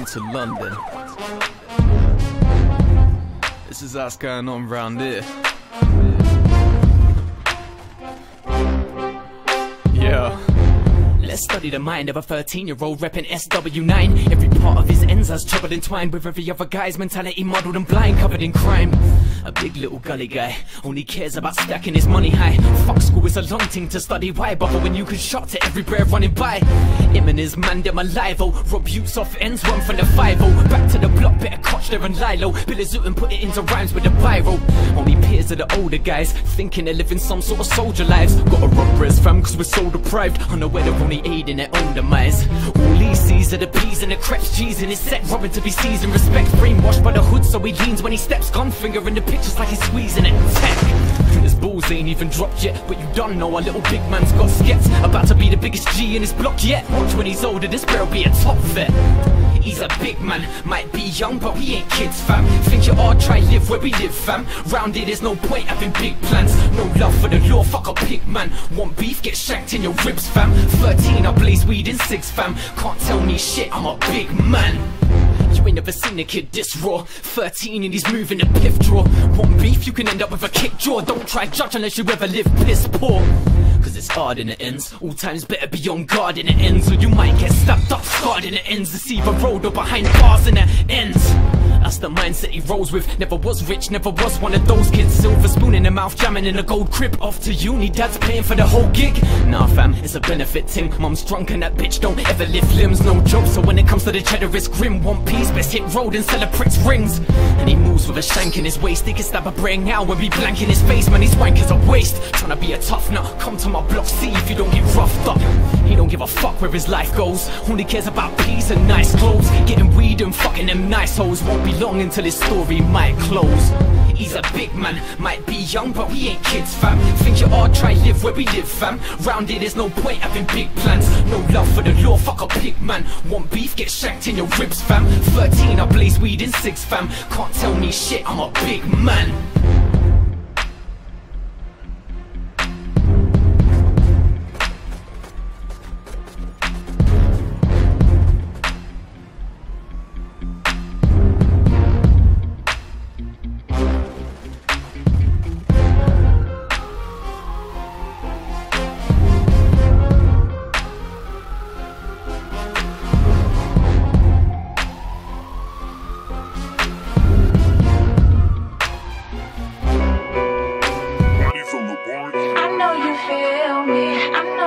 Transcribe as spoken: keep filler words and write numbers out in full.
Welcome to London. This is what's going on round here. Yeah. Let's study the mind of a thirteen-year-old reppin' S W nine. Every part of his ends has trouble entwined with every other guy's mentality muddled and blind, covered in crime. A big little gully guy, only cares about stacking his money high. Fuck school, it's a long thing to study. Why bother when you can shot to every breath running by? Him and his man, them alive, oh. Rob Utes off ends, one from the five oh. Back to the block, better Koch there and Lilo. Billy Zoot and put it into rhymes with the biro. Only peers of the older guys, thinking they're living some sort of soldier lives. Gotta rob res fam, cause we're so deprived, unaware they're only aiding their own demise. All he sees are the peas and the crepes, G's in his set, robbing to be seasoned. Respect brainwashed by the hood, so he leans when he steps, gun finger in the pictures like he's squeezing it. Tech. His balls ain't even dropped yet, but you don't know our little big man's got skets. About to be the biggest G in his block yet. Watch when he's older, this bear'll be a top vet. He's a big man, might be young, but we ain't kids, fam. Think you all try live where we live, fam. Round here, there's no point having big plans. No love for the law, fuck a pig, man. Want beef, get shanked in your ribs, fam. Thirteen, I blaze weed in six, fam. Can't tell me shit, I'm a big man. You ain't never seen a kid this raw. Thirteen and he's moving a piff draw. Want beef, you can end up with a kick jaw. Don't try judge unless you ever live piss poor, cause it's hard in the ends. All times better be on guard in the ends, or you might get stabbed up, scarred in the ends. It's either road or behind bars in the ends. That's the mindset he rolls with. Never was rich, never was one of those kids. Silver spoon in the mouth, jamming in a gold crib. Off to uni, dad's paying for the whole gig. Nah fam, it's a benefit thing. Mum's drunk and that bitch don't ever lift limbs. No joke, so when it comes to the cheddar it's grim. One piece, best hit road and sell a prick's rings. And he moves with a shank in his waist. He can stab a brain now when we blank in his face. Man, he's wank as a waste. Tryna be a tough nut, come to my block, see if you don't get roughed up. He don't give a fuck where his life goes. Only cares about peace and nice clothes. Getting weed and fucking them nice hoes. Won't be long until his story might close. He's a big man, might be young, but we ain't kids, fam. Think you all try live where we live, fam. Round here, there's no point having big plans. No love for the law, fuck a pig, man. Want beef, get shanked in your ribs, fam. Thirteen, I blaze weed in six, fam. Can't tell me shit, I'm a big man. I know you feel me. I know